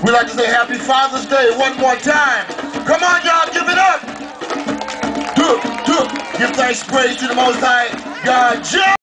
We like to say Happy Father's Day one more time. Come on, y'all, give it up. Give thanks, praise to the Most High God.